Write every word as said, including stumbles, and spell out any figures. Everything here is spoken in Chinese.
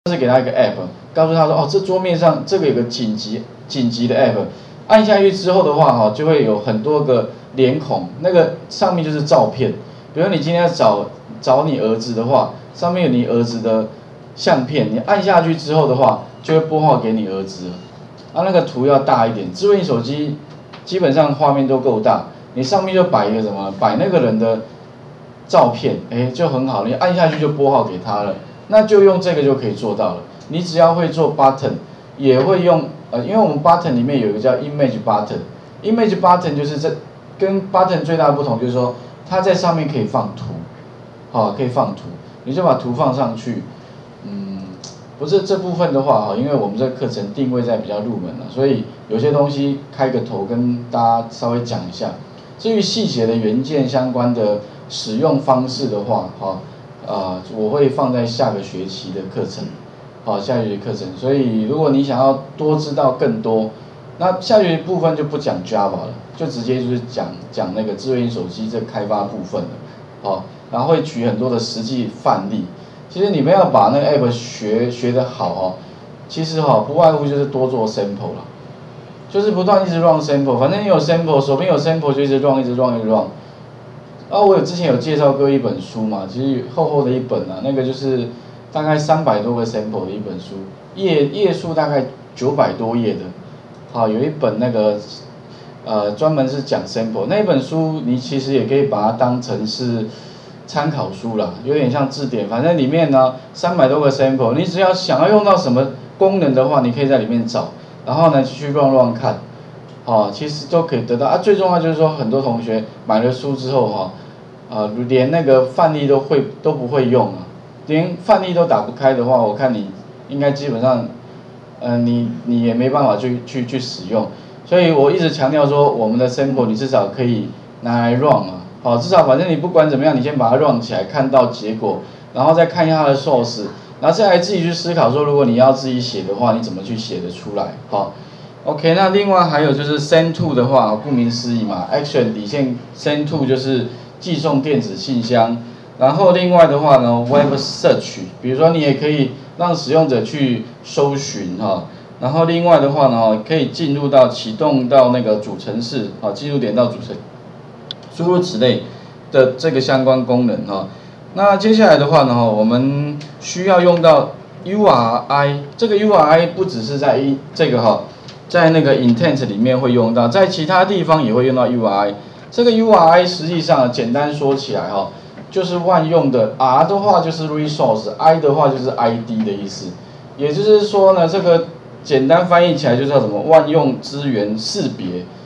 是给他一个 app， 告诉他说，哦，这桌面上这个有个紧急紧急的 app， 按下去之后的话，哈，就会有很多个脸孔，那个上面就是照片。比如你今天要找找你儿子的话，上面有你儿子的相片，你按下去之后的话，就会拨号给你儿子了。啊，那个图要大一点，智慧型手机基本上画面都够大，你上面就摆一个什么，摆那个人的照片，哎，就很好，你按下去就拨号给他了。那就用这个就可以做到了。你只要会做 button， 也会用呃，因为我们 button 里面有一个叫 image button，image button 就是这跟 button 最大的不同就是说，它在上面可以放图，好、哦，可以放图，你就把图放上去。嗯，不是这部分的话哈，因为我们这个课程定位在比较入门了，所以有些东西开个头跟大家稍微讲一下。至于细节的元件相关的使用方式的话，哈。呃，我会放在下个学期的课程，好，下学期课程。所以如果你想要多知道更多，那下学期部分就不讲 Java 了，就直接就是讲讲那个智慧型手机这个开发部分了，好，然后会举很多的实际范例。其实你们要把那个 app 学学得好哦，其实哈、哦、不外乎就是多做 sample 啦，就是不断一直 run sample， 反正你有 sample， 手边有 sample 就一直 run 一直 run 一直 run。啊，我有之前有介绍过一本书嘛，其实厚厚的一本啊，那个就是大概三百多个 sample 的一本书，页页数大概九百多页的，好，有一本那个呃专门是讲 sample 那一本书，你其实也可以把它当成是参考书啦，有点像字典，反正里面呢三百多个 sample， 你只要想要用到什么功能的话，你可以在里面找，然后呢去乱乱看。哦，其实都可以得到啊。最重要就是说，很多同学买了书之后哈，呃，连那个范例都会都不会用啊，连范例都打不开的话，我看你应该基本上，呃，你你也没办法去去去使用。所以我一直强调说，我们的 sample 你至少可以拿来 run 啊，好，至少反正你不管怎么样，你先把它 run 起来，看到结果，然后再看一下它的 source， 然后再来自己去思考说，如果你要自己写的话，你怎么去写得出来，好。OK， 那另外还有就是 send to 的话，顾名思义嘛 ，action 底线 send to 就是寄送电子信箱。然后另外的话呢 ，web search， 比如说你也可以让使用者去搜寻哈。然后另外的话呢，可以进入到启动到那个主程式啊，进入点到主程，诸如此类的这个相关功能哈。那接下来的话呢，我们需要用到 U R I， 这个 U R I 不只是在一这个哈。在那个 intent 里面会用到，在其他地方也会用到 U R I。这个 U R I 实际上简单说起来哈，就是万用的 R 的话就是 resource，I 的话就是 I D 的意思。也就是说呢，这个简单翻译起来就叫什么万用资源识别。